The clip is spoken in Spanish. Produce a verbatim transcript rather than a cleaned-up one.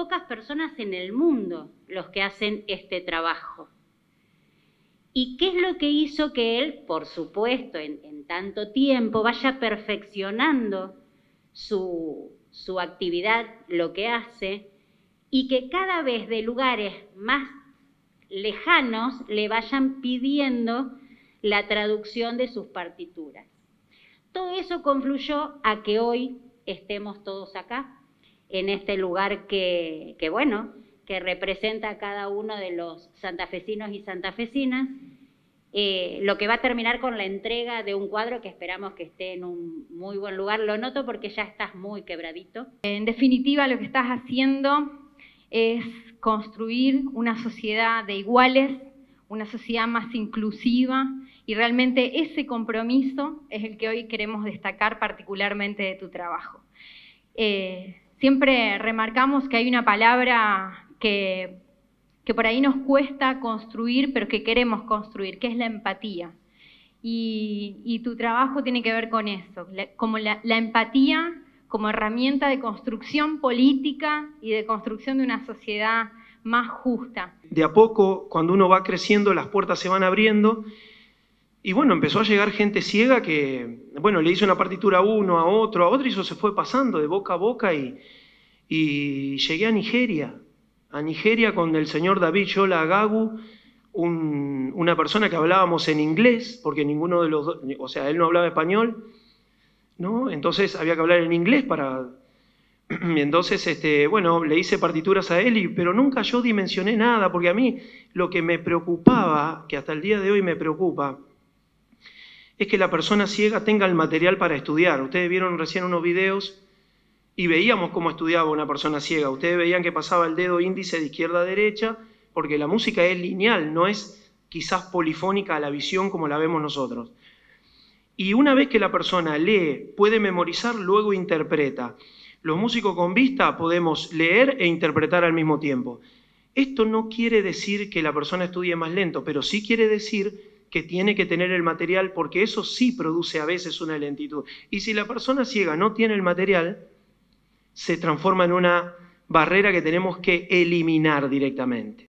pocas personas en el mundo los que hacen este trabajo. ¿Y qué es lo que hizo que él, por supuesto, en, en tanto tiempo, vaya perfeccionando su, su actividad, lo que hace, y que cada vez de lugares más lejanos le vayan pidiendo la traducción de sus partituras? Todo eso confluyó a que hoy estemos todos acá, en este lugar que, que bueno, que representa a cada uno de los santafesinos y santafesinas, eh, lo que va a terminar con la entrega de un cuadro que esperamos que esté en un muy buen lugar. Lo noto porque ya estás muy quebradito. En definitiva, lo que estás haciendo es construir una sociedad de iguales, una sociedad más inclusiva, y realmente ese compromiso es el que hoy queremos destacar particularmente de tu trabajo. Eh, siempre remarcamos que hay una palabra que, que por ahí nos cuesta construir, pero que queremos construir, que es la empatía. Y, y tu trabajo tiene que ver con eso, la, como la, la empatía como herramienta de construcción política y de construcción de una sociedad más justa. De a poco, cuando uno va creciendo, las puertas se van abriendo. Y bueno, empezó a llegar gente ciega que, bueno, le hizo una partitura a uno, a otro, a otro, y eso se fue pasando de boca a boca, y, y llegué a Nigeria, a Nigeria con el señor David Shola Agagu, un, una persona que hablábamos en inglés, porque ninguno de los dos, o sea, él no hablaba español, ¿no? Entonces había que hablar en inglés para... Entonces, este, bueno, le hice partituras a él, y, pero nunca yo dimensioné nada, porque a mí lo que me preocupaba, que hasta el día de hoy me preocupa, es que la persona ciega tenga el material para estudiar. Ustedes vieron recién unos videos y veíamos cómo estudiaba una persona ciega. Ustedes veían que pasaba el dedo índice de izquierda a derecha, porque la música es lineal, no es quizás polifónica a la visión como la vemos nosotros. Y una vez que la persona lee, puede memorizar, luego interpreta. Los músicos con vista podemos leer e interpretar al mismo tiempo. Esto no quiere decir que la persona estudie más lento, pero sí quiere decir que tiene que tener el material, porque eso sí produce a veces una lentitud. Y si la persona ciega no tiene el material, se transforma en una barrera que tenemos que eliminar directamente.